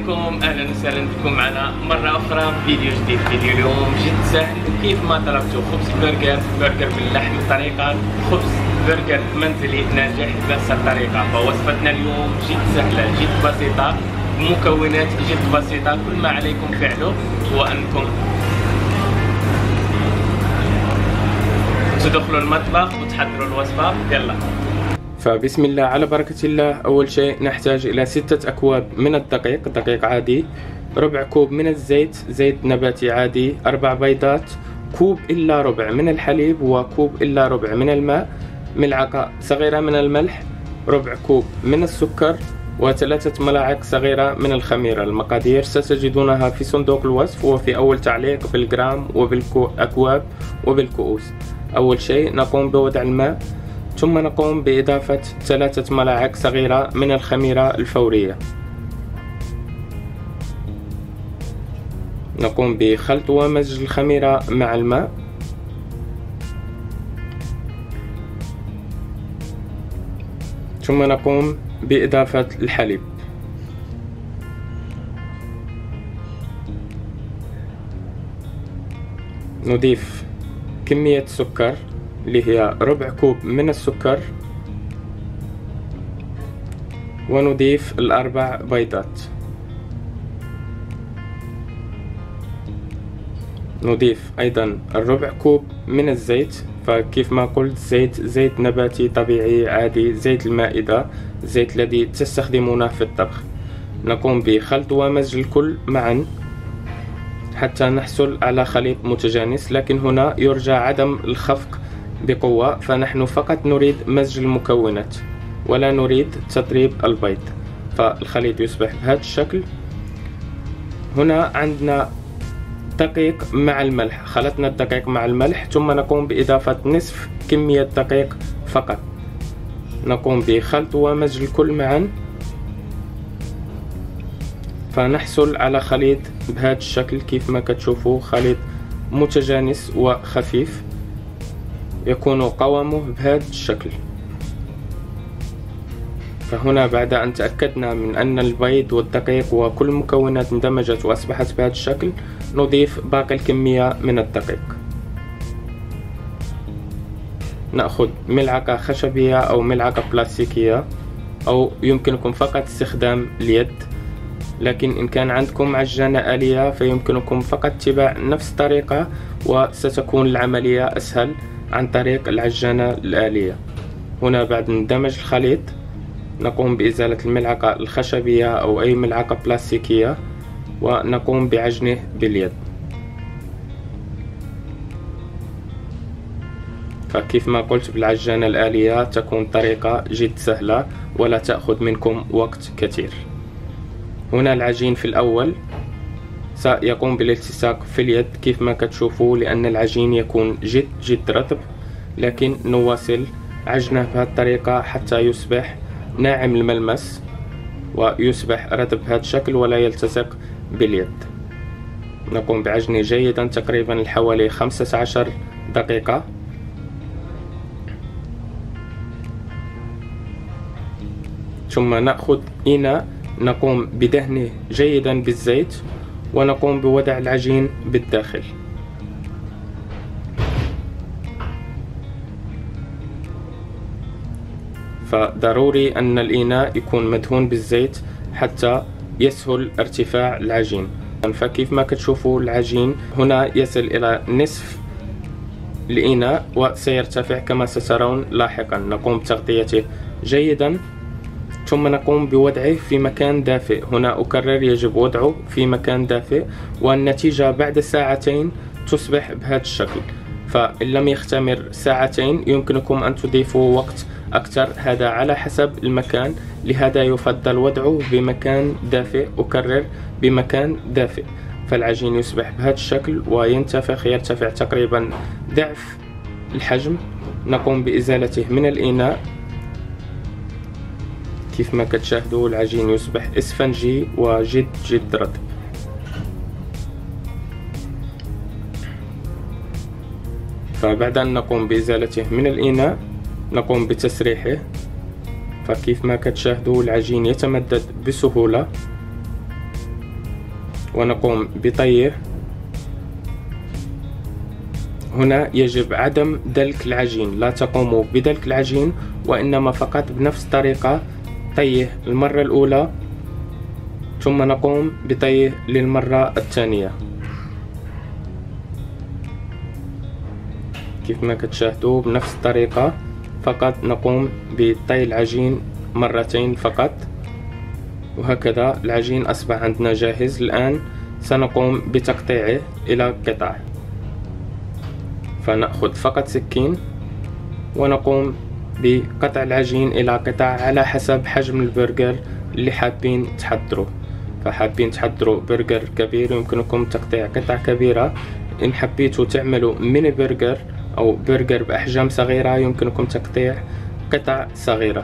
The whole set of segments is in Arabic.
عليكم، اهلا وسهلا بكم معنا مره اخرى في فيديو جديد. فيديو اليوم جد سهل كيف ما طلبتوا. خبز برجر باللحم طريقه، خبز برجر منزلي ناجح بنفس الطريقه. فوصفتنا اليوم جد سهله جد بسيطه بمكونات جد بسيطه. كل ما عليكم فعله هو انكم تدخلوا المطبخ وتحضروا الوصفه. يلا فبسم الله على بركة الله. أول شيء نحتاج إلى 6 أكواب من الدقيق، دقيق عادي، ربع كوب من الزيت، زيت نباتي عادي، 4 بيضات، كوب إلا ربع من الحليب وكوب إلا ربع من الماء، ملعقة صغيرة من الملح، ربع كوب من السكر، و3 ملاعق صغيرة من الخميرة. المقادير ستجدونها في صندوق الوصف وفي أول تعليق بالجرام وبالأكواب وبالكؤوس. أول شيء نقوم بوضع الماء، ثم نقوم بإضافة 3 ملاعق صغيرة من الخميرة الفورية. نقوم بخلط ومزج الخميرة مع الماء، ثم نقوم بإضافة الحليب. نضيف كمية سكر اللي هي ربع كوب من السكر، ونضيف 4 بيضات. نضيف أيضا الربع كوب من الزيت، فكيف ما قلت زيت نباتي طبيعي عادي، زيت المائدة، زيت الذي تستخدمونه في الطبخ. نقوم بخلط ومزج الكل معا حتى نحصل على خليط متجانس، لكن هنا يرجى عدم الخفق بقوة، فنحن فقط نريد مزج المكونات ولا نريد تضريب البيض. فالخليط يصبح بهذا الشكل. هنا عندنا دقيق مع الملح، خلطنا الدقيق مع الملح، ثم نقوم بإضافة نصف كمية دقيق فقط. نقوم بخلط ومزج الكل معا فنحصل على خليط بهذا الشكل. كيف ما كتشوفوا خليط متجانس وخفيف، يكون قوامه بهذا الشكل. فهنا بعد أن تأكدنا من أن البيض والدقيق وكل المكونات اندمجت وأصبحت بهذا الشكل، نضيف باقي الكمية من الدقيق. نأخذ ملعقة خشبية أو ملعقة بلاستيكية، أو يمكنكم فقط استخدام اليد، لكن إن كان عندكم عجانة آلية فيمكنكم فقط اتباع نفس الطريقة وستكون العملية أسهل عن طريق العجانة الآلية. هنا بعد ندمج الخليط نقوم بإزالة الملعقة الخشبية أو أي ملعقة بلاستيكية ونقوم بعجنه باليد. فكيف ما قلت بالعجانة الآلية تكون طريقة جد سهلة ولا تأخذ منكم وقت كثير. هنا العجين في الأول سيقوم بالالتصاق في اليد كيف ما كتشوفوا، لأن العجين يكون جد رطب، لكن نواصل عجنه بهذه الطريقة حتى يصبح ناعم الملمس ويصبح رطب بهذا الشكل ولا يلتصق باليد. نقوم بعجنه جيدا تقريبا حوالي 15 دقيقة. ثم نأخذ إناء نقوم بدهنه جيدا بالزيت ونقوم بوضع العجين بالداخل. فضروري أن الإناء يكون مدهون بالزيت حتى يسهل ارتفاع العجين. فكيف ما كتشوفوا العجين هنا يصل إلى نصف الإناء وسيرتفع كما سترون لاحقا. نقوم بتغطيته جيدا ثم نقوم بوضعه في مكان دافئ. هنا أكرر يجب وضعه في مكان دافئ، والنتيجة بعد ساعتين تصبح بهذا الشكل. فإن لم يختمر ساعتين يمكنكم أن تضيفوا وقت أكثر، هذا على حسب المكان، لهذا يفضل وضعه بمكان دافئ. أكرر بمكان دافئ. فالعجين يصبح بهذا الشكل يرتفع تقريبا ضعف الحجم. نقوم بإزالته من الإناء. كيف ما كتشاهدوا العجين يصبح اسفنجي وجد رطب. فبعد أن نقوم بإزالته من الإناء نقوم بتسريحه. فكيف ما كتشاهدوا العجين يتمدد بسهولة. ونقوم بطيه. هنا يجب عدم دلك العجين، لا تقوموا بدلك العجين، وإنما فقط بنفس الطريقة طيه المرة الأولى ثم نقوم بطيه للمرة الثانية. كيف ما كتشاهدوا بنفس الطريقة، فقط نقوم بطي العجين مرتين فقط. وهكذا العجين أصبح عندنا جاهز. الآن سنقوم بتقطيعه إلى قطع، فنأخذ فقط سكين ونقوم بقطع العجين إلى قطع على حسب حجم البرجر اللي حابين تحضروا. فحابين تحضروا برجر كبير يمكنكم تقطيع قطع كبيرة. إن حبيتوا تعملوا ميني برجر أو برجر بأحجام صغيرة يمكنكم تقطيع قطع صغيرة.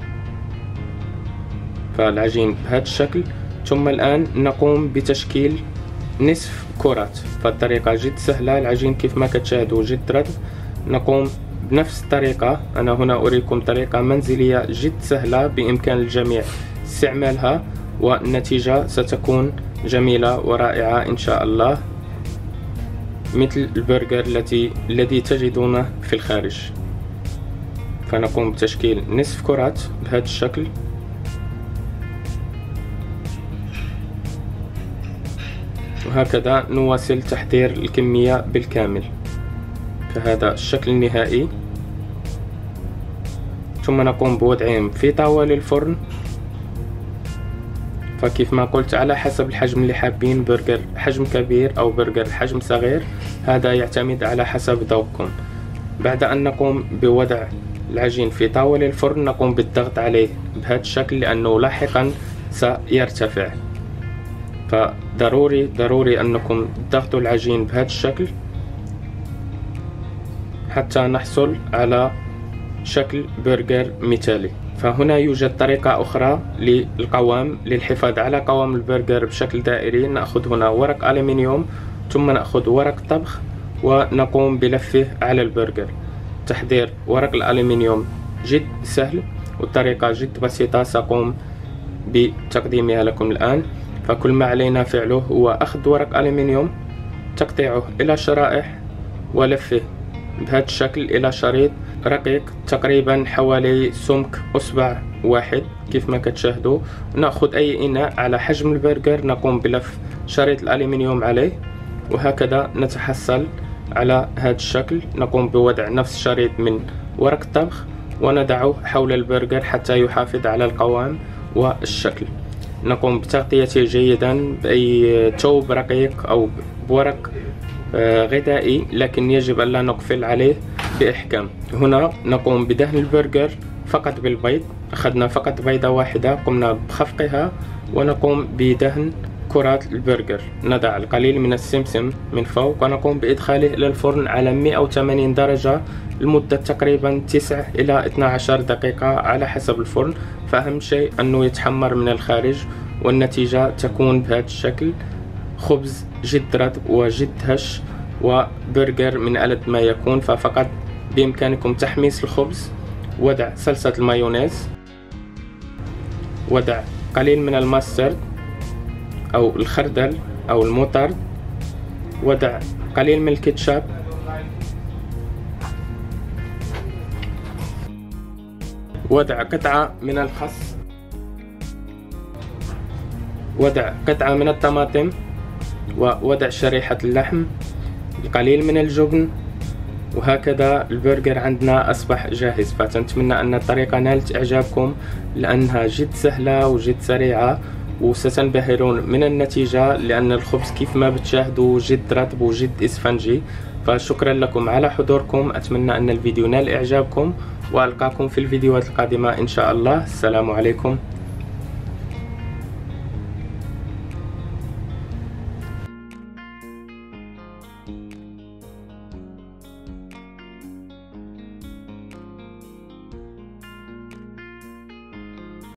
فالعجين بهذا الشكل. ثم الآن نقوم بتشكيل نصف كرات. فالطريقة جد سهلة، العجين كيف ما كتشاهدوا جد رطب. نقوم بنفس الطريقة. أنا هنا أريكم طريقة منزلية جد سهلة بإمكان الجميع استعمالها، والنتيجة ستكون جميلة ورائعة إن شاء الله، مثل البرجر الذي تجدونه في الخارج. فنقوم بتشكيل نصف كرات بهذا الشكل. وهكذا نواصل تحضير الكمية بالكامل. فهذا الشكل النهائي. ثم نقوم بوضعهم في طاولة الفرن. فكيف ما قلت على حسب الحجم اللي حابين، برجر حجم كبير أو برجر حجم صغير، هذا يعتمد على حسب ذوقكم. بعد أن نقوم بوضع العجين في طاولة الفرن نقوم بالضغط عليه بهذا الشكل، لأنه لاحقا سيرتفع. فضروري أنكم تضغطوا العجين بهذا الشكل حتى نحصل على شكل برجر مثالي. فهنا يوجد طريقة أخرى للقوام، للحفاظ على قوام البرجر بشكل دائري. نأخذ هنا ورق ألمنيوم ثم نأخذ ورق طبخ ونقوم بلفه على البرجر. تحضير ورق الألمنيوم جد سهل والطريقة جد بسيطة، سأقوم بتقديمها لكم الآن. فكل ما علينا فعله هو أخذ ورق ألمنيوم، تقطيعه إلى شرائح ولفه بهذا الشكل إلى شريط رقيق تقريبا حوالي سمك أصبع واحد كيف ما كتشاهدوا. نأخذ أي إناء على حجم البرجر نقوم بلف شريط الألمنيوم عليه، وهكذا نتحصل على هذا الشكل. نقوم بوضع نفس الشريط من ورق الطبخ ونضعه حول البرجر حتى يحافظ على القوام والشكل. نقوم بتغطيته جيدا بأي ثوب رقيق أو بورق غذائي، لكن يجب ألا نقفل عليه بإحكام. هنا نقوم بدهن البرجر فقط بالبيض. أخذنا فقط بيضة واحدة قمنا بخفقها ونقوم بدهن كرات البرجر. نضع القليل من السمسم من فوق ونقوم بإدخاله إلى الفرن على 180 درجة لمدة تقريبا 9 إلى 12 دقيقة على حسب الفرن. فأهم شيء أنه يتحمر من الخارج والنتيجة تكون بهذا الشكل. خبز جد رطب وجد هش وبرجر من ألذ ما يكون. ففقط بإمكانكم تحميص الخبز، وضع صلصة المايونيز، وضع قليل من الماسترد أو الخردل أو الموتارد، وضع قليل من الكاتشاب، وضع قطعة من الخس، وضع قطعة من الطماطم، ووضع شريحة اللحم، القليل من الجبن. وهكذا البرجر عندنا أصبح جاهز. فنتمنى أن الطريقة نالت إعجابكم لأنها جد سهلة وجد سريعة، وستنبهرون من النتيجة لأن الخبز كيف ما بتشاهدوا جد رطب وجد إسفنجي. فشكرا لكم على حضوركم. أتمنى أن الفيديو نال إعجابكم وألقاكم في الفيديوهات القادمة إن شاء الله. السلام عليكم.